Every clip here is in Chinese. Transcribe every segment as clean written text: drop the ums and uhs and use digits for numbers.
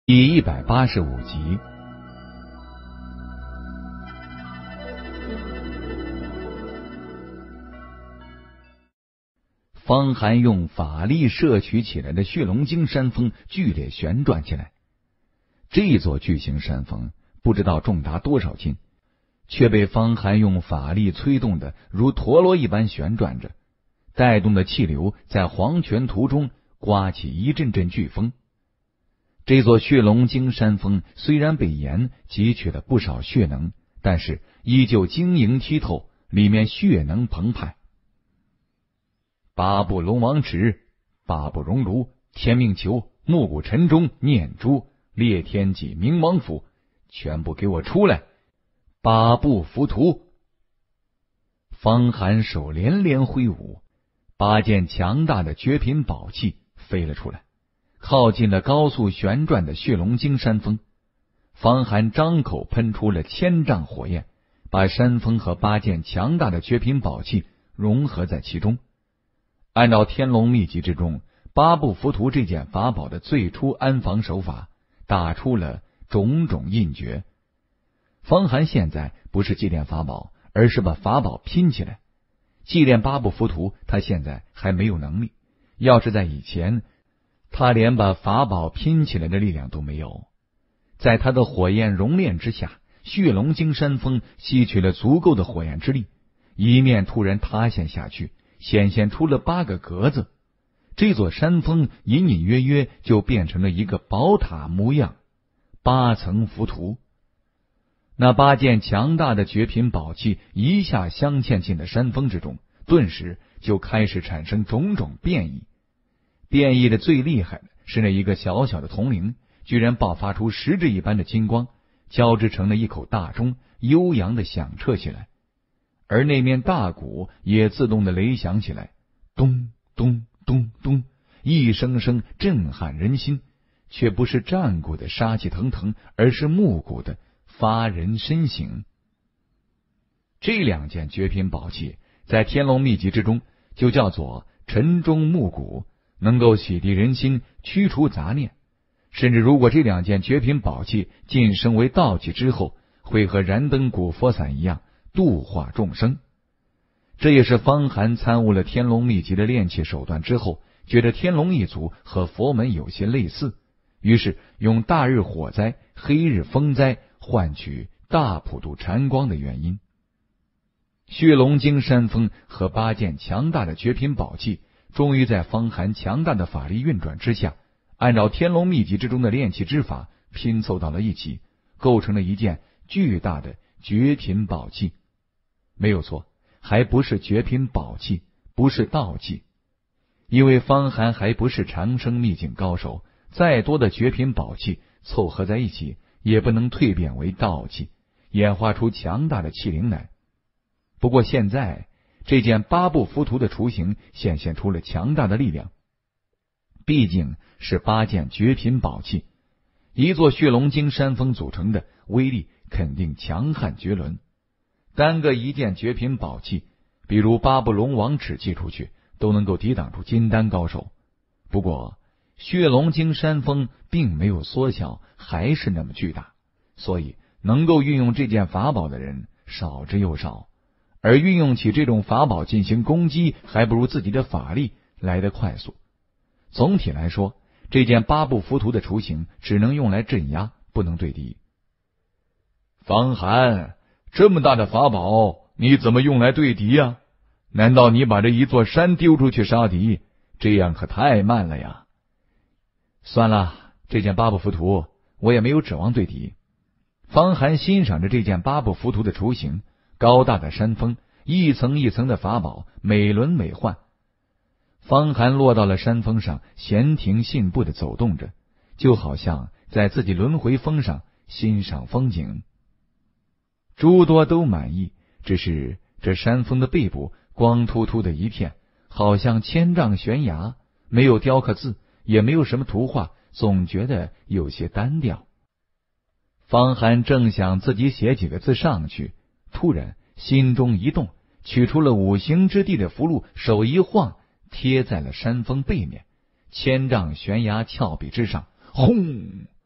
第185集。方寒用法力摄取起来的血龙精山峰剧烈旋转起来。这座巨型山峰不知道重达多少斤，却被方寒用法力催动的如陀螺一般旋转着，带动的气流在黄泉途中刮起一阵阵飓风。这座血龙精山峰虽然被盐汲取了不少血能，但是依旧晶莹剔透，里面血能澎湃。八部龙王尺、八部熔炉、天命球、木骨沉钟、念珠、裂天戟、冥王斧，全部给我出来！八部浮屠！方寒手连连挥舞，八件强大的绝品宝器飞了出来，靠近了高速旋转的血龙精山峰。方寒张口喷出了1000丈火焰，把山峰和八件强大的绝品宝器融合在其中。按照天龙秘籍之中八部浮屠这件法宝的最初安防手法，打出了种种印诀。方寒现在不是祭炼法宝，而是把法宝拼起来。祭炼八部浮屠他现在还没有能力，要是在以前，他连把法宝拼起来的力量都没有。在他的火焰熔炼之下，血龙精山峰吸取了足够的火焰之力，一面突然塌陷下去，显现出了8个格子。这座山峰隐隐约约就变成了一个宝塔模样，8层浮屠。那8件强大的绝品宝器一下镶嵌进了山峰之中，顿时就开始产生种种变异。变异的最厉害的是那一个小小的铜铃，居然爆发出实质一般的金光，交织成了一口大钟，悠扬的响彻起来。而那面大鼓也自动的雷响起来，咚咚咚咚，一声声震撼人心，却不是战鼓的杀气腾腾，而是木鼓的发人深省。这2件绝品宝器在天龙秘籍之中就叫做晨钟木鼓，能够洗涤人心，驱除杂念。甚至如果这2件绝品宝器晋升为道器之后，会和燃灯古佛伞一样度化众生。这也是方寒参悟了天龙秘籍的炼器手段之后，觉得天龙一族和佛门有些类似，于是用大日火灾、黑日风灾换取大普度禅光的原因。血龙精山峰和8件强大的绝品宝器终于在方寒强大的法力运转之下，按照天龙秘籍之中的炼器之法拼凑到了一起，构成了一件巨大的绝品宝器。没有错，还不是绝品宝器，不是道器。因为方寒还不是长生秘境高手，再多的绝品宝器凑合在一起也不能蜕变为道器，演化出强大的器灵来。不过现在这件8部浮屠的雏形显现出了强大的力量，毕竟是8件绝品宝器，一座血龙精山峰组成的，威力肯定强悍绝伦。单个一件绝品宝器，比如8部龙王尺寄出去，都能够抵挡住金丹高手。不过血龙精山峰并没有缩小，还是那么巨大，所以能够运用这件法宝的人少之又少，而运用起这种法宝进行攻击，还不如自己的法力来得快速。总体来说，这件8部浮屠的雏形只能用来镇压，不能对敌。方寒，这么大的法宝，你怎么用来对敌呀？难道你把这一座山丢出去杀敌？这样可太慢了呀！算了，这件8部浮屠我也没有指望对敌。方寒欣赏着这件8部浮屠的雏形，高大的山峰，一层一层的法宝，美轮美奂。方寒落到了山峰上，闲庭信步的走动着，就好像在自己轮回峰上欣赏风景。诸多都满意，只是这山峰的背部光秃秃的一片，好像1000丈悬崖，没有雕刻字，也没有什么图画，总觉得有些单调。方寒正想自己写几个字上去，突然心中一动，取出了5行之地的符箓，手一晃，贴在了山峰背面，1000丈悬崖峭壁之上，轰！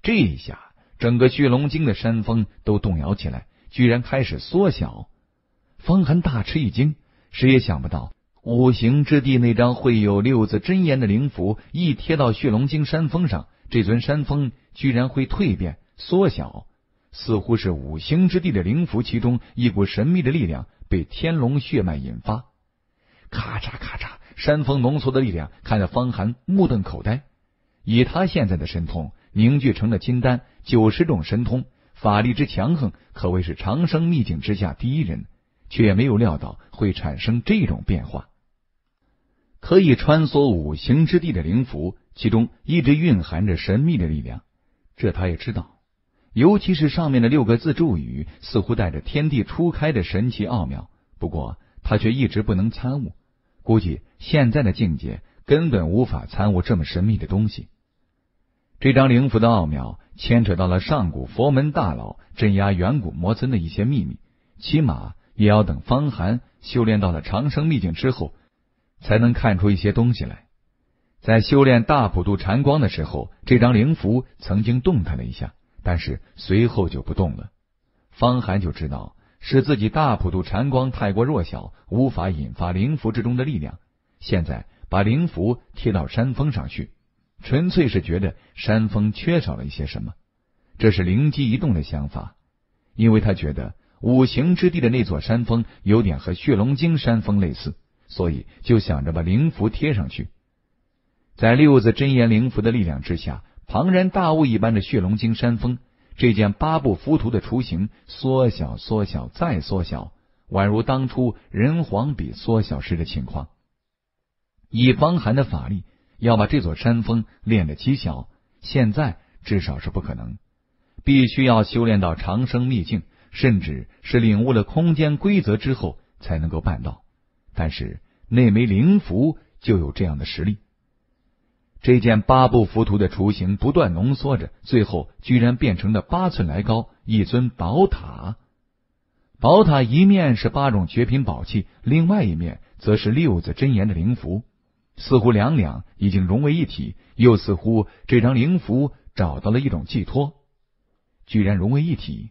这一下，整个血龙津的山峰都动摇起来，居然开始缩小。方寒大吃一惊，谁也想不到五行之地那张绘有六字真言的灵符一贴到血龙津山峰上，这尊山峰居然会蜕变缩小，似乎是五行之地的灵符其中一股神秘的力量被天龙血脉引发。咔嚓咔嚓，山峰浓缩的力量看得方寒目瞪口呆。以他现在的神通，凝聚成了金丹90种神通，法力之强横，可谓是长生秘境之下第一人，却也没有料到会产生这种变化。可以穿梭五行之地的灵符，其中一直蕴含着神秘的力量，这他也知道。尤其是上面的6个字咒语，似乎带着天地初开的神奇奥妙，不过他却一直不能参悟，估计现在的境界根本无法参悟这么神秘的东西。这张灵符的奥妙牵扯到了上古佛门大佬镇压远古魔尊的一些秘密，起码也要等方寒修炼到了长生秘境之后，才能看出一些东西来。在修炼大普度禅光的时候，这张灵符曾经动弹了一下，但是随后就不动了。方寒就知道是自己大普度禅光太过弱小，无法引发灵符之中的力量。现在把灵符贴到山峰上去，纯粹是觉得山峰缺少了一些什么，这是灵机一动的想法。因为他觉得五行之地的那座山峰有点和血龙津山峰类似，所以就想着把灵符贴上去。在6字真言灵符的力量之下，庞然大物一般的血龙津山峰，这件8部浮屠的雏形缩小缩小再缩小，宛如当初人皇比缩小时的情况。以方寒的法力，要把这座山峰练得极小，现在至少是不可能，必须要修炼到长生秘境，甚至是领悟了空间规则之后才能够办到。但是那枚灵符就有这样的实力。这件8部浮屠的雏形不断浓缩着，最后居然变成了8寸来高一尊宝塔。宝塔一面是8种绝品宝器，另外一面则是6字真言的灵符，似乎两两已经融为一体，又似乎这张灵符找到了一种寄托，居然融为一体。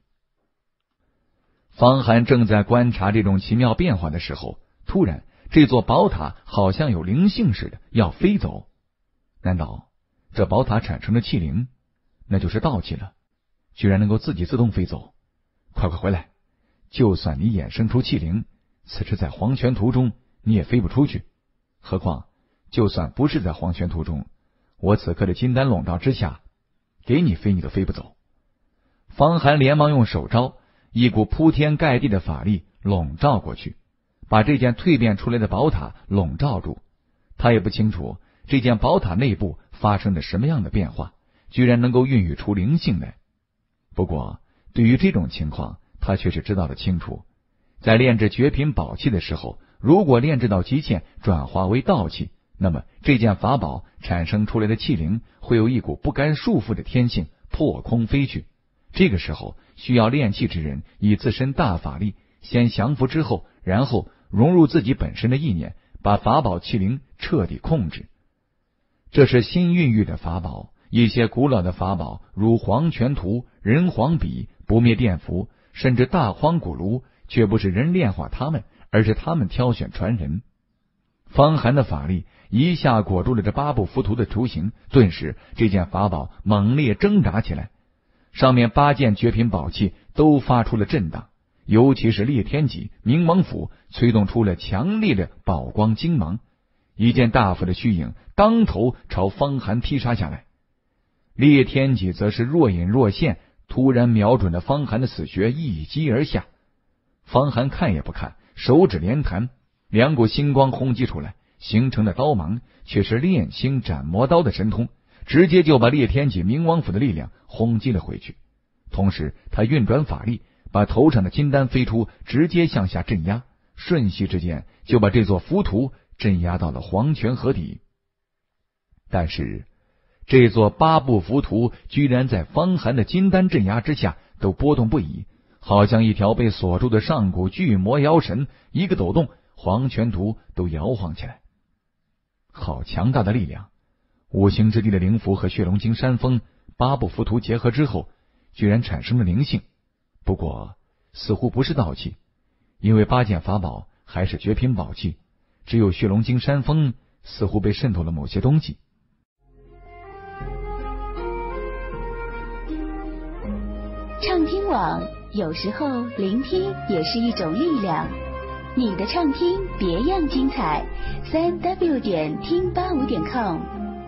方寒正在观察这种奇妙变化的时候，突然这座宝塔好像有灵性似的要飞走。难道这宝塔产生了气灵？那就是道气了，居然能够自己自动飞走。快快回来，就算你衍生出气灵，此时在黄泉途中你也飞不出去，何况就算不是在黄泉途中，我此刻的金丹笼罩之下，给你飞你都飞不走。方寒连忙用手招，一股铺天盖地的法力笼罩过去，把这件蜕变出来的宝塔笼罩住。他也不清楚这件宝塔内部发生了什么样的变化，居然能够孕育出灵性来。不过对于这种情况，他却是知道的清楚。在炼制绝品宝器的时候，如果炼制到极限转化为道器，那么这件法宝产生出来的气灵会有一股不甘束缚的天性，破空飞去。这个时候需要炼气之人以自身大法力先降服之后，然后融入自己本身的意念，把法宝气灵彻底控制。这是新孕育的法宝，一些古老的法宝如黄泉图、人皇笔、不灭电符，甚至大荒古炉，却不是人炼化他们，而是他们挑选传人。方寒的法力一下裹住了这8部浮屠的雏形，顿时这件法宝猛烈挣扎起来，上面8件绝品宝器都发出了震荡，尤其是裂天戟、冥王斧催动出了强烈的宝光金芒，一件大斧的虚影当头朝方寒踢杀下来。裂天戟则是若隐若现，突然瞄准了方寒的死穴，一击而下。方寒看也不看，手指连弹，2股星光轰击出来，形成的刀芒却是炼星斩魔刀的神通，直接就把裂天戟冥王斧的力量轰击了回去。同时他运转法力，把头上的金丹飞出，直接向下镇压，瞬息之间就把这座浮屠镇压到了黄泉河底。但是这座8部浮屠居然在方寒的金丹镇压之下都波动不已，好像一条被锁住的上古巨魔妖神，一个抖动，黄泉图都摇晃起来。好强大的力量！五行之地的灵符和血龙津山峰八部浮屠结合之后，居然产生了灵性。不过似乎不是道器，因为8件法宝还是绝品宝器，只有血龙精山峰似乎被渗透了某些东西。 畅听网，有时候聆听也是一种力量。你的畅听别样精彩，3w 点听85.com。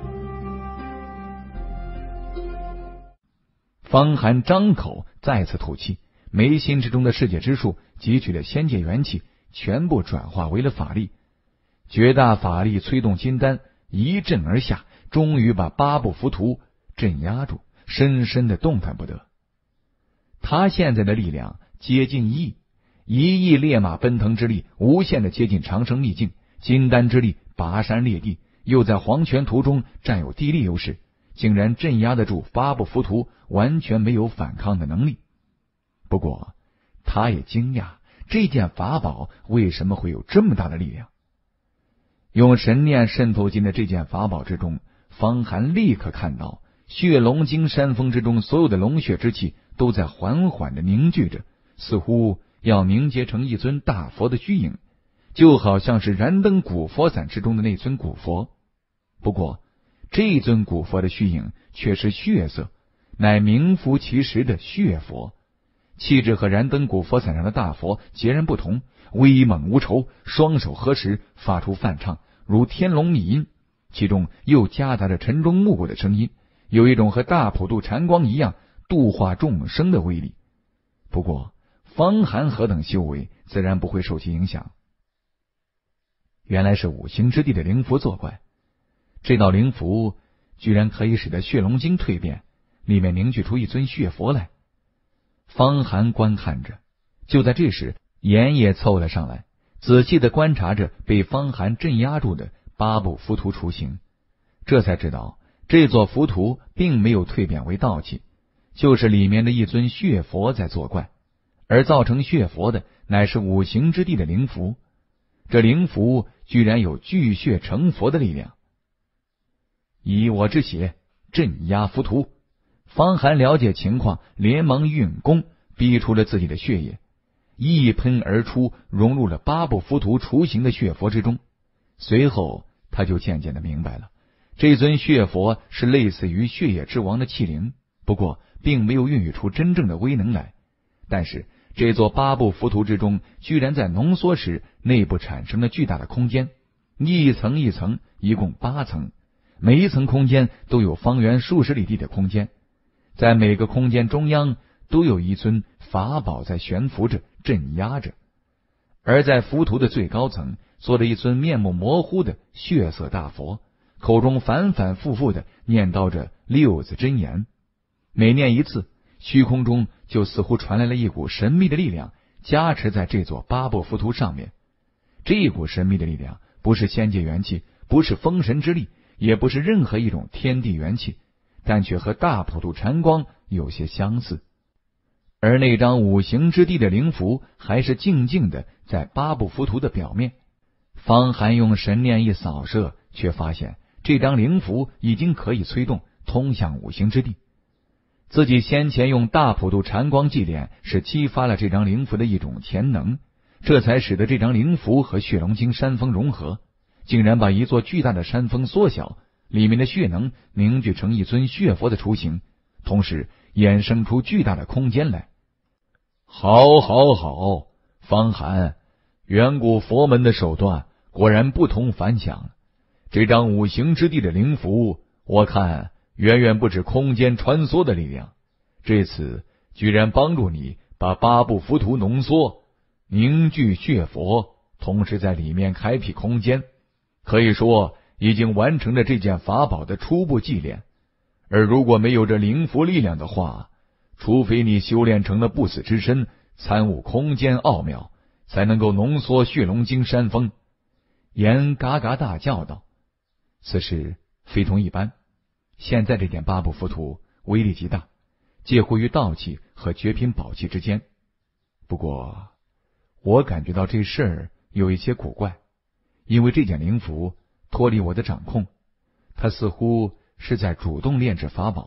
方寒张口再次吐气，眉心之中的世界之树汲取了仙界元气，全部转化为了法力。绝大法力催动金丹，一震而下，终于把8部浮屠镇压住，深深的动弹不得。他现在的力量接近1亿烈马奔腾之力，无限的接近长生秘境，金丹之力拔山裂地，又在黄泉途中占有地利优势，竟然镇压得住8部浮屠，完全没有反抗的能力。不过他也惊讶，这件法宝为什么会有这么大的力量？用神念渗透进的这件法宝之中，方寒立刻看到血龙精山峰之中所有的龙血之气都在缓缓的凝聚着，似乎要凝结成一尊大佛的虚影，就好像是燃灯古佛伞之中的那尊古佛。不过这尊古佛的虚影却是血色，乃名副其实的血佛，气质和燃灯古佛伞上的大佛截然不同，威猛无愁，双手合十，发出梵唱，如天龙密音，其中又夹杂着晨钟暮鼓的声音，有一种和大普度禅光一样度化众生的威力。不过方寒何等修为，自然不会受其影响。原来是五行之地的灵符作怪，这道灵符居然可以使得血龙精蜕变，里面凝聚出一尊血佛来。方寒观看着，就在这时，岩也凑了上来，仔细的观察着被方寒镇压住的8部浮屠雏形，这才知道这座浮屠并没有蜕变为道器，就是里面的一尊血佛在作怪，而造成血佛的乃是五行之地的灵符。这灵符居然有聚血成佛的力量。以我之血镇压浮屠。方寒了解情况，连忙运功，逼出了自己的血液，一喷而出，融入了8部浮屠雏形的血佛之中。随后他就渐渐的明白了，这尊血佛是类似于血液之王的器灵，不过并没有孕育出真正的威能来。但是这座8部浮屠之中，居然在浓缩时内部产生了巨大的空间，一层一层，一共8层，每一层空间都有方圆数十里地的空间，在每个空间中央都有一尊法宝在悬浮着，镇压着。而在浮屠的最高层，坐着一尊面目模糊的血色大佛，口中反反复复的念叨着6字真言。每念一次，虚空中就似乎传来了一股神秘的力量，加持在这座8部浮屠上面。这股神秘的力量不是仙界元气，不是封神之力，也不是任何一种天地元气，但却和大普度禅光有些相似。而那张五行之地的灵符还是静静的在8部浮屠的表面。方寒用神念一扫射，却发现这张灵符已经可以催动，通向五行之地。自己先前用大普度禅光祭炼，是激发了这张灵符的一种潜能，这才使得这张灵符和血龙精山峰融合，竟然把一座巨大的山峰缩小，里面的血能凝聚成一尊血佛的雏形，同时衍生出巨大的空间来。好，方寒，远古佛门的手段果然不同凡响。这张五行之地的灵符，我看远远不止空间穿梭的力量，这次居然帮助你把8部浮屠浓缩，凝聚血佛，同时在里面开辟空间，可以说已经完成了这件法宝的初步祭炼。而如果没有这灵符力量的话，除非你修炼成了不死之身，参悟空间奥妙，才能够浓缩血龙精山峰。言嘎嘎大叫道。此事非同一般，现在这件8部浮屠威力极大，介乎于道器和绝品宝器之间。不过我感觉到这事儿有一些古怪，因为这件灵符脱离我的掌控，它似乎是在主动炼制法宝，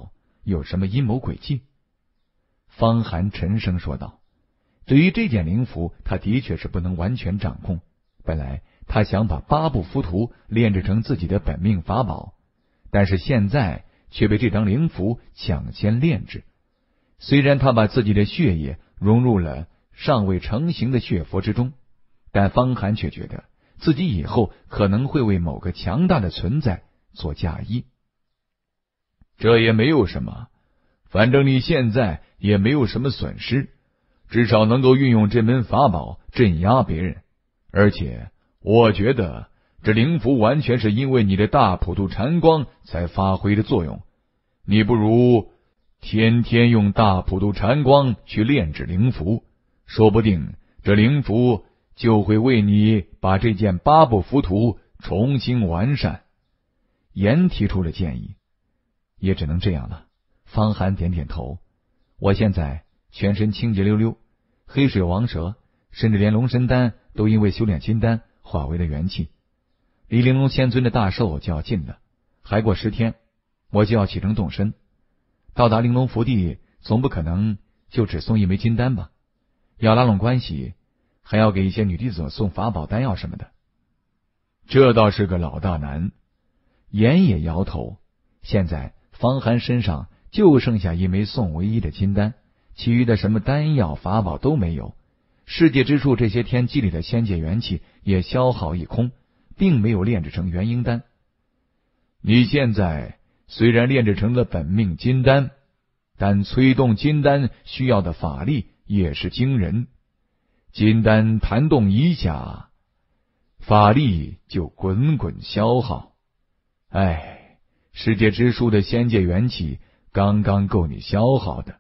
有什么阴谋诡计？方寒沉声说道：“对于这件灵符，他的确是不能完全掌控。本来他想把八部浮屠炼制成自己的本命法宝，但是现在却被这张灵符抢先炼制。虽然他把自己的血液融入了尚未成型的血佛之中，但方寒却觉得自己以后可能会为某个强大的存在做嫁衣。这也没有什么，反正你现在也没有什么损失，至少能够运用这门法宝镇压别人。而且我觉得这灵符完全是因为你的大普度禅光才发挥的作用，你不如天天用大普度禅光去炼制灵符，说不定这灵符就会为你把这件八部浮屠重新完善。”严提出了建议。也只能这样了。方寒点点头。我现在全身清洁溜溜，黑水王蛇，甚至连龙神丹都因为修炼金丹化为了元气。离玲珑仙尊的大寿就要近了，还过10天，我就要启程动身。到达玲珑福地，总不可能就只送一枚金丹吧？要拉拢关系，还要给一些女弟子送法宝丹药什么的。这倒是个老大难。严也摇头。现在方寒身上就剩下一枚宋唯一的金丹，其余的什么丹药法宝都没有。世界之树这些天积累的仙界元气也消耗一空，并没有炼制成元婴丹。你现在虽然炼制成了本命金丹，但催动金丹需要的法力也是惊人。金丹弹动一下，法力就滚滚消耗。世界之树的仙界元气刚刚够你消耗的。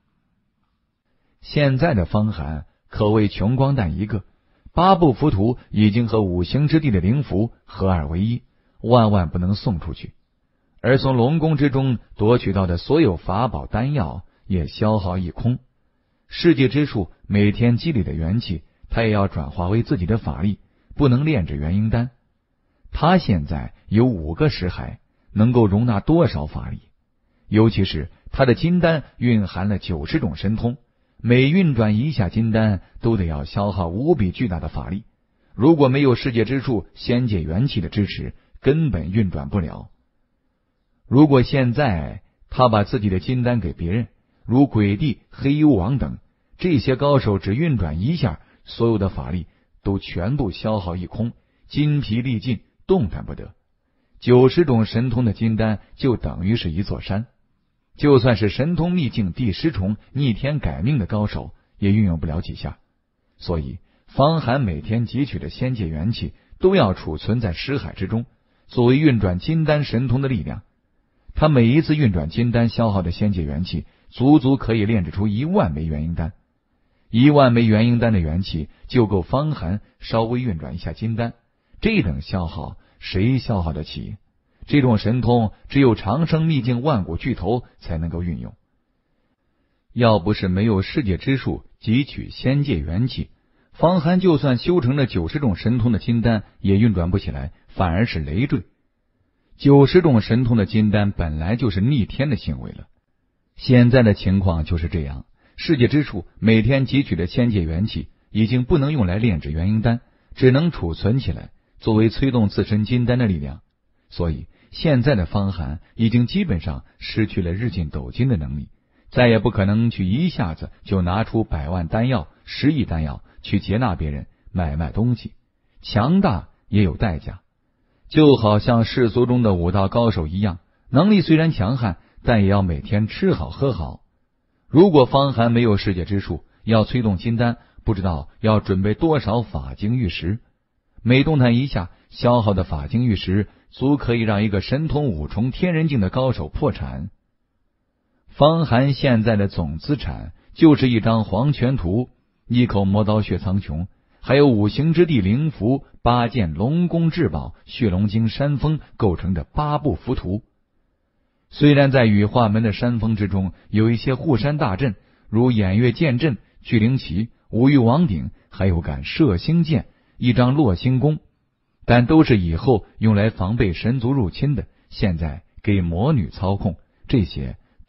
现在的方寒可谓穷光蛋一个，八部浮屠已经和五行之地的灵符合二为一，万万不能送出去。而从龙宫之中夺取到的所有法宝丹药也消耗一空。世界之树每天积累的元气，他也要转化为自己的法力，不能炼制元婴丹。他现在有5个识海，能够容纳多少法力？尤其是他的金丹蕴含了90种神通，每运转一下金丹都得要消耗无比巨大的法力，如果没有世界之树仙界元气的支持，根本运转不了。如果现在他把自己的金丹给别人，如鬼帝、黑幽王等，这些高手只运转一下，所有的法力都全部消耗一空，筋疲力尽，动弹不得。90种神通的金丹就等于是一座山，就算是神通秘境第10重逆天改命的高手也运用不了几下。所以方寒每天汲取的仙界元气都要储存在识海之中，作为运转金丹神通的力量。他每一次运转金丹消耗的仙界元气，足足可以炼制出1万枚元婴丹。1万枚元婴丹的元气就够方寒稍微运转一下金丹，这等消耗谁消耗得起？这种神通只有长生秘境万古巨头才能够运用。要不是没有世界之树汲取仙界元气，方寒就算修成了90种神通的金丹也运转不起来，反而是累赘。90种神通的金丹本来就是逆天的行为了。现在的情况就是这样，世界之树每天汲取的仙界元气已经不能用来炼制元婴丹，只能储存起来，作为催动自身金丹的力量。所以现在的方寒已经基本上失去了日进斗金的能力，再也不可能去一下子就拿出100万丹药、10亿丹药去接纳别人买卖东西。强大也有代价，就好像世俗中的武道高手一样，能力虽然强悍，但也要每天吃好喝好。如果方寒没有世界之树，要催动金丹，不知道要准备多少法晶玉石。每动弹一下，消耗的法晶玉石足可以让一个神通5重天人境的高手破产。方寒现在的总资产就是一张黄泉图、一口魔刀血苍穹，还有五行之地灵符、8件龙宫至宝、血龙经山峰构成的8部浮屠。虽然在羽化门的山峰之中有一些护山大阵，如偃月剑阵、聚灵旗、五玉王鼎，还有杆射星剑、一张落星弓，但都是以后用来防备神族入侵的，现在给魔女操控，这些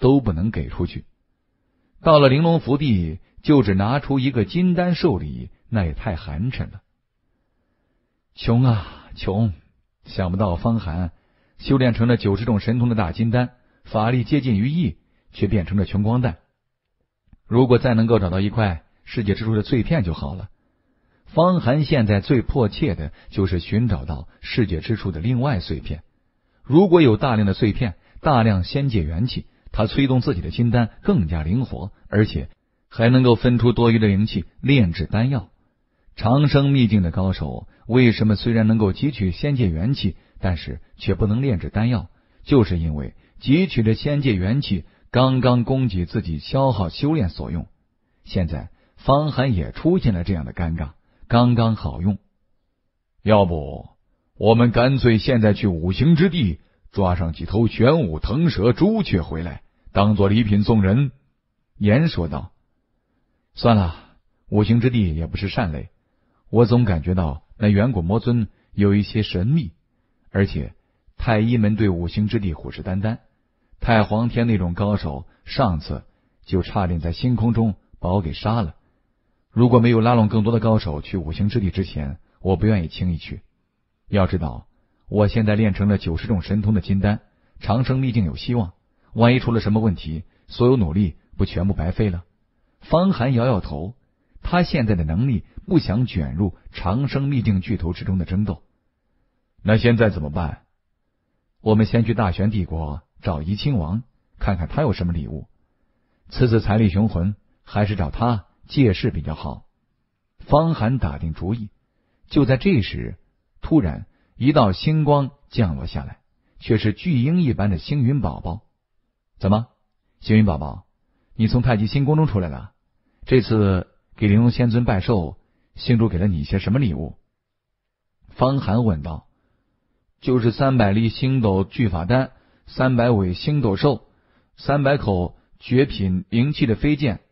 都不能给出去。到了玲珑福地，就只拿出一个金丹受礼，那也太寒碜了。穷啊穷！想不到方寒修炼成了90种神通的大金丹，法力接近于亿，却变成了穷光蛋。如果再能够找到一块世界之书的碎片就好了。方寒现在最迫切的就是寻找到世界之书的另外碎片。如果有大量的碎片，大量仙界元气，他催动自己的金丹更加灵活，而且还能够分出多余的灵气炼制丹药。长生秘境的高手为什么虽然能够汲取仙界元气，但是却不能炼制丹药？就是因为汲取的仙界元气刚刚供给自己消耗修炼所用。现在方寒也出现了这样的尴尬，刚刚好用。要不我们干脆现在去五行之地抓上几头玄武腾蛇朱雀回来，当做礼品送人。严说道。算了，五行之地也不是善类，我总感觉到那远古魔尊有一些神秘，而且太医门对五行之地虎视眈眈，太皇天那种高手上次就差点在星空中把我给杀了。如果没有拉拢更多的高手去五行之地之前，我不愿意轻易去。要知道我现在练成了90种神通的金丹，长生秘境有希望，万一出了什么问题，所有努力不全部白费了？方寒摇摇头，他现在的能力不想卷入长生秘境巨头之中的争斗。那现在怎么办？我们先去大玄帝国找怡亲王，看看他有什么礼物。此次财力雄浑，还是找他借势比较好。方寒打定主意。就在这时，突然一道星光降落下来，却是巨鹰一般的星云宝宝。怎么，星云宝宝，你从太极星宫中出来了？这次给玲珑仙尊拜寿，星主给了你一些什么礼物？方寒问道。就是300粒星斗聚法丹，300尾星斗兽，300口绝品灵气的飞剑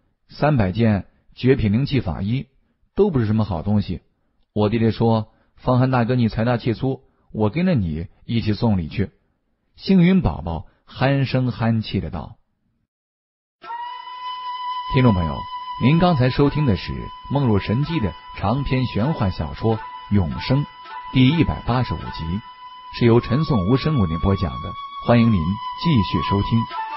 ，300件绝品灵气法衣，都不是什么好东西。我弟弟说，方寒大哥你财大气粗，我跟着你一起送礼去。星云宝宝鼾声鼾气的道。听众朋友，您刚才收听的是梦入神机的长篇玄幻小说《永生》第185集，是由陈颂无声为您播讲的，欢迎您继续收听。